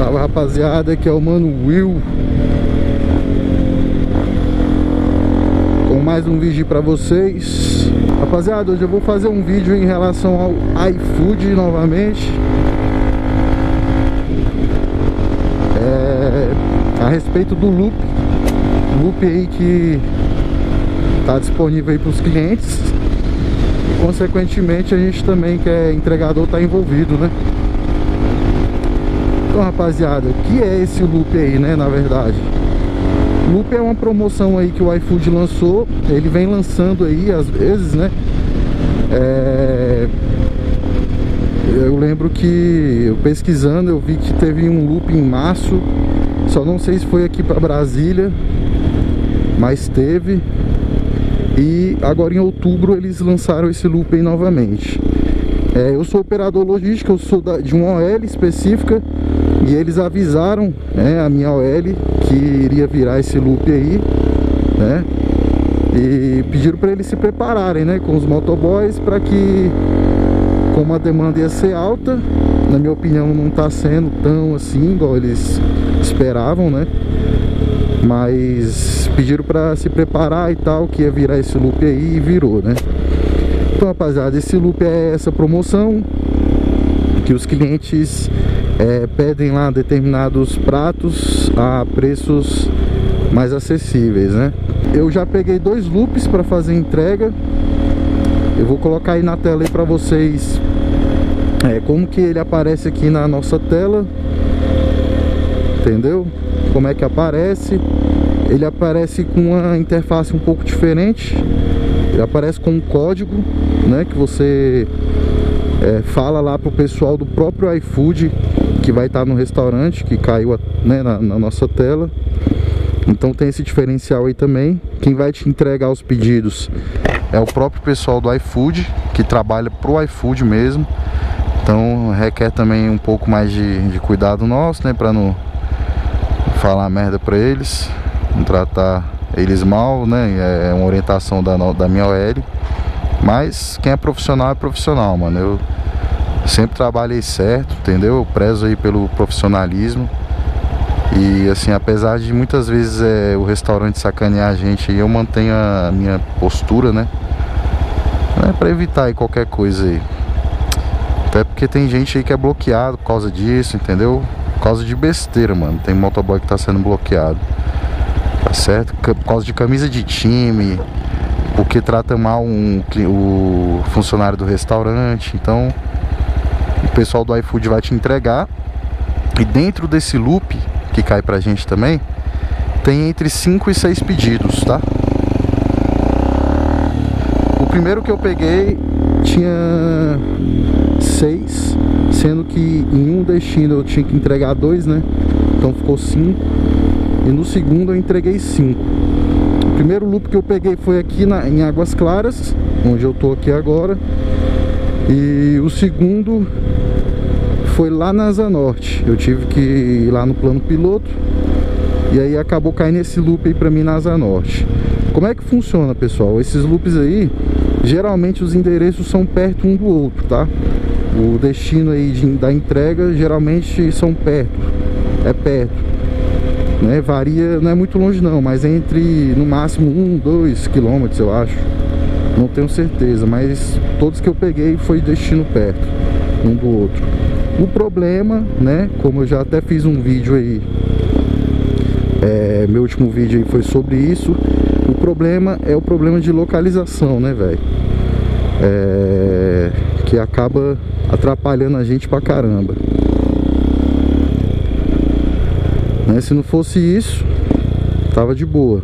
Salve, rapaziada, aqui é o Mano Will com mais um vídeo pra vocês. Rapaziada, hoje eu vou fazer um vídeo em relação ao iFood novamente, a respeito do loop aí que tá disponível aí para os clientes. E, consequentemente, a gente também, que é entregador, tá envolvido, né? Então, rapaziada, o que é esse loop aí, né, na verdade? Loop é uma promoção aí que o iFood lançou. Ele vem lançando aí, às vezes, né? Eu lembro que, eu pesquisando, eu vi que teve um loop em março. Só não sei se foi aqui pra Brasília, mas teve. E agora em outubro eles lançaram esse loop aí novamente. Eu sou operador logístico, eu sou de uma OL específica. E eles avisaram, a minha OL, que iria virar esse loop aí, né? E pediram para eles se prepararem, né, com os motoboys, para que, como a demanda ia ser alta, na minha opinião não está sendo tão assim igual eles esperavam, né? Mas pediram para se preparar e tal, que ia virar esse loop aí, e virou, né? Então, rapaziada, esse loop é essa promoção que os clientes pedem lá determinados pratos a preços mais acessíveis, né? Eu já peguei 2 loops para fazer entrega. Eu vou colocar aí na tela aí para vocês como que ele aparece aqui na nossa tela, entendeu? Como é que aparece? Ele aparece com uma interface um pouco diferente. Ele aparece com um código, né, que você fala lá pro pessoal do próprio iFood que vai estar no restaurante, que caiu, né, na nossa tela. Então tem esse diferencial aí também. Quem vai te entregar os pedidos é o próprio pessoal do iFood, que trabalha pro iFood mesmo. Então requer também um pouco mais de cuidado nosso, né, pra não falar merda pra eles, não tratar eles mal, né? É uma orientação da minha OL. Mas quem é profissional, mano. Eu sempre trabalhei certo, entendeu? Eu prezo aí pelo profissionalismo. E assim, apesar de muitas vezes o restaurante sacanear a gente, eu mantenho a minha postura, né? Pra evitar aí qualquer coisa aí. Até porque tem gente aí que é bloqueado por causa disso, entendeu? Por causa de besteira, mano. Tem motoboy que tá sendo bloqueado, tá certo? Por causa de camisa de time, porque trata mal o funcionário do restaurante. Então o pessoal do iFood vai te entregar. E dentro desse loop que cai pra gente também, tem entre 5 e 6 pedidos, tá? O primeiro que eu peguei tinha 6, sendo que em um destino eu tinha que entregar 2, né? Então ficou 5. E no segundo eu entreguei 5. O primeiro loop que eu peguei foi aqui em Águas Claras, onde eu tô aqui agora. E o segundo foi lá na Asa Norte. Eu tive que ir lá no plano piloto. E aí acabou caindo esse loop aí pra mim na Asa Norte. Como é que funciona, pessoal? Esses loops aí, geralmente os endereços são perto um do outro, tá? O destino aí da entrega geralmente são perto. É perto, né? Varia, não é muito longe não, mas é entre no máximo 1, 2 quilômetros, eu acho. Não tenho certeza, mas todos que eu peguei foi destino perto um do outro. O problema, né, como eu já até fiz um vídeo aí, meu último vídeo aí foi sobre isso. O problema é o problema de localização, né, velho? Que acaba atrapalhando a gente pra caramba, né? Se não fosse isso, tava de boa.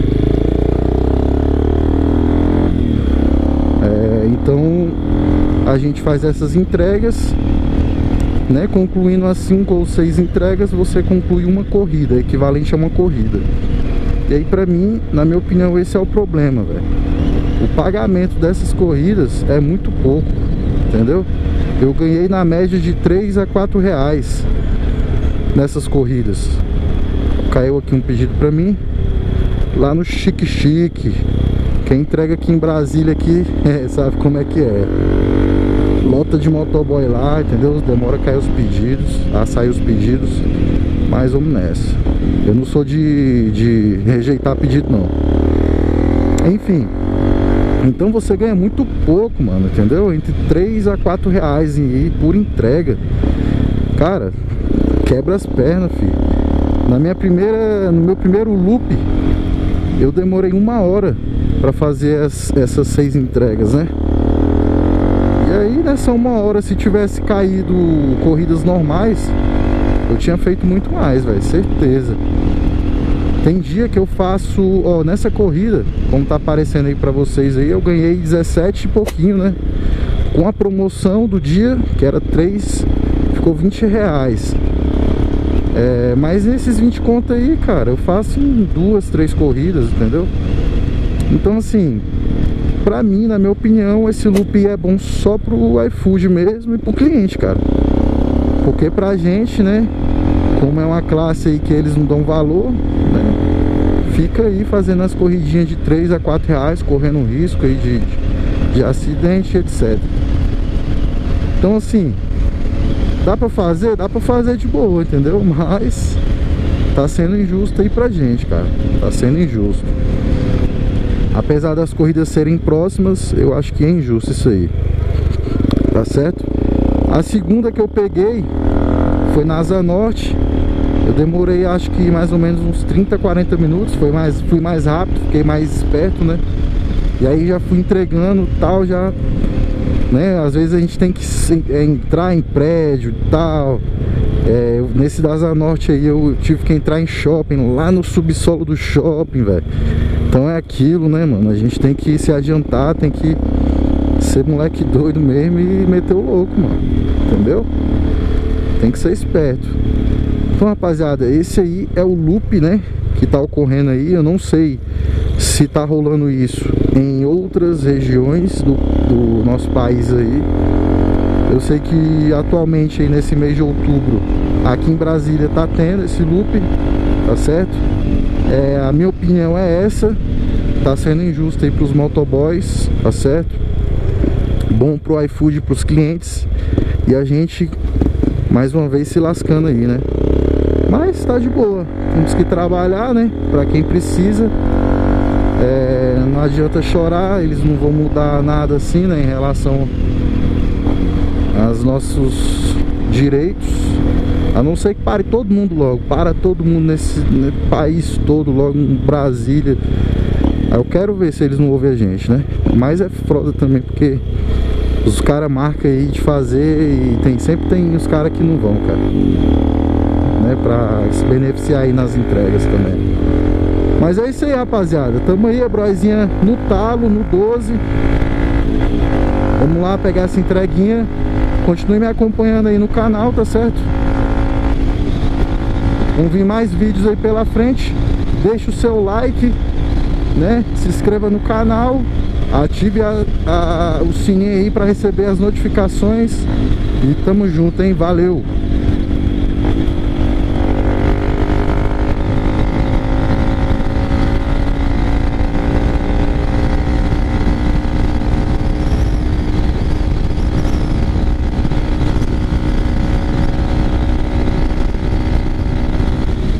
Então a gente faz essas entregas, né? Concluindo as 5 ou 6 entregas, você conclui uma corrida, equivalente a uma corrida. E aí, pra mim, na minha opinião, esse é o problema, velho. O pagamento dessas corridas é muito pouco, entendeu? Eu ganhei na média de 3 a 4 reais nessas corridas. Caiu aqui um pedido pra mim, lá no Chique Chique. Quem entrega aqui em Brasília aqui, sabe como é que é. lota de motoboy lá, entendeu? Demora a cair os pedidos, a sair os pedidos, mas vamos nessa. Eu não sou de rejeitar pedido, não. Enfim, então você ganha muito pouco, mano, entendeu? Entre 3 a 4 reais por entrega. Cara, quebra as pernas, filho. No meu primeiro loop, eu demorei 1 hora pra fazer essas 6 entregas, né? E aí nessa 1 hora, se tivesse caído corridas normais, eu tinha feito muito mais, velho, certeza. Tem dia que eu faço, ó, nessa corrida, como tá aparecendo aí pra vocês aí, eu ganhei 17 e pouquinho, né? Com a promoção do dia, que era 3, ficou 20 reais. Mas esses 20 conto aí, cara, eu faço em 2, 3 corridas, entendeu? Então assim, pra mim, na minha opinião, esse loop é bom só pro iFood mesmo e pro cliente, cara. Porque pra gente, né, como é uma classe aí que eles não dão valor, né, fica aí fazendo as corridinhas de 3 a 4 reais, correndo risco aí de acidente, etc. Então assim, dá pra fazer de boa, entendeu? Mas tá sendo injusto aí pra gente, cara. Tá sendo injusto. Apesar das corridas serem próximas, eu acho que é injusto isso aí. Tá certo? A segunda que eu peguei foi na Asa Norte. Eu demorei, acho que mais ou menos uns 30, 40 minutos. Fui mais rápido, fiquei mais esperto, né? E aí já fui entregando tal, já, né? Às vezes a gente tem que entrar em prédio e tal. Nesse da Asa Norte aí eu tive que entrar em shopping, lá no subsolo do shopping, velho. Então é aquilo, né, mano? A gente tem que se adiantar, tem que ser moleque doido mesmo e meter o louco, mano. Entendeu? Tem que ser esperto. Então, rapaziada, esse aí é o loop, né, que tá ocorrendo aí. Eu não sei se tá rolando isso em outras regiões do nosso país aí. Eu sei que atualmente aí nesse mês de outubro, aqui em Brasília tá tendo esse loop, tá certo? A minha opinião é essa. Tá sendo injusto aí pros motoboys, tá certo? Bom pro iFood, pros clientes. E a gente, mais uma vez, se lascando aí, né? Mas tá de boa. Temos que trabalhar, né? Pra quem precisa. Não adianta chorar. Eles não vão mudar nada assim, né? Em relação aos nossos direitos. A não ser que pare todo mundo logo. Para todo mundo nesse país todo logo, em Brasília. Eu quero ver se eles não ouvem a gente, né? Mas é foda também, porque os caras marcam aí de fazer e sempre tem os caras que não vão, cara, né? Pra se beneficiar aí nas entregas também. Mas é isso aí, rapaziada. Tamo aí, a broizinha no talo, no 12. Vamos lá pegar essa entreguinha. Continue me acompanhando aí no canal, tá certo? Vão vir mais vídeos aí pela frente. Deixa o seu like, né? Se inscreva no canal. Ative o sininho aí para receber as notificações. E tamo junto, hein? Valeu!